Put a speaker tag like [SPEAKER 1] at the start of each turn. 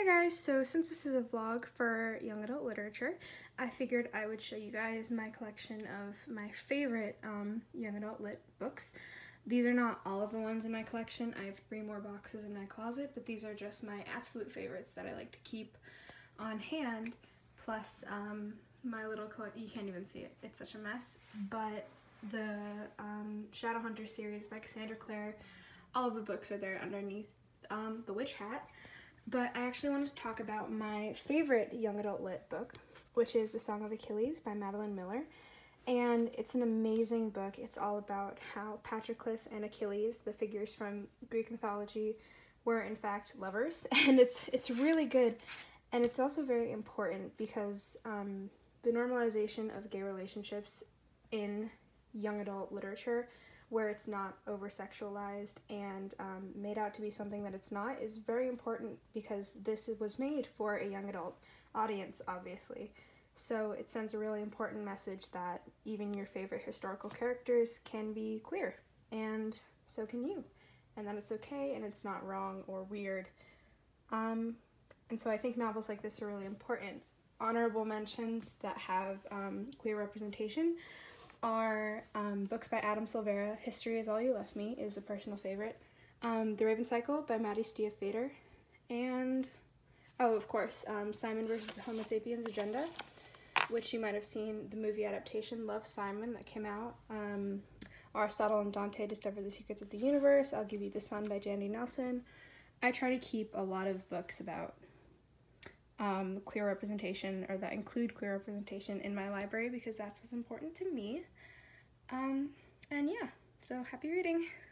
[SPEAKER 1] guys, so since this is a vlog for young adult literature, I figured I would show you guys my collection of my favorite young adult lit books. These are not all of the ones in my collection. I have 3 more boxes in my closet, but these are just my absolute favorites that I like to keep on hand, plus my little collection. You can't even see it, it's such a mess, but the Shadowhunter series by Cassandra Clare, all of the books are there underneath the witch hat. But I actually wanted to talk about my favorite young adult lit book, which is The Song of Achilles by Madeline Miller. And it's an amazing book. It's all about how Patroclus and Achilles, the figures from Greek mythology, were in fact lovers. And it's really good. And it's also very important because the normalization of gay relationships in young adult literature, where it's not over-sexualized and made out to be something that it's not, is very important because this was made for a young adult audience, obviously. So it sends a really important message that even your favorite historical characters can be queer, and so can you, and that it's okay and it's not wrong or weird. And so I think novels like this are really important. Honorable mentions that have queer representation are books by Adam Silvera. History Is All You Left Me is a personal favorite. The Raven Cycle by Maddie Stiefvater. And, oh, of course, Simon versus the Homo Sapiens Agenda, which you might have seen the movie adaptation, Love, Simon, that came out. Aristotle and Dante Discover the Secrets of the Universe. I'll Give You the Sun by Jandy Nelson. I try to keep a lot of books about queer representation, or that include queer representation, in my library because that's what's important to me. And yeah, so happy reading!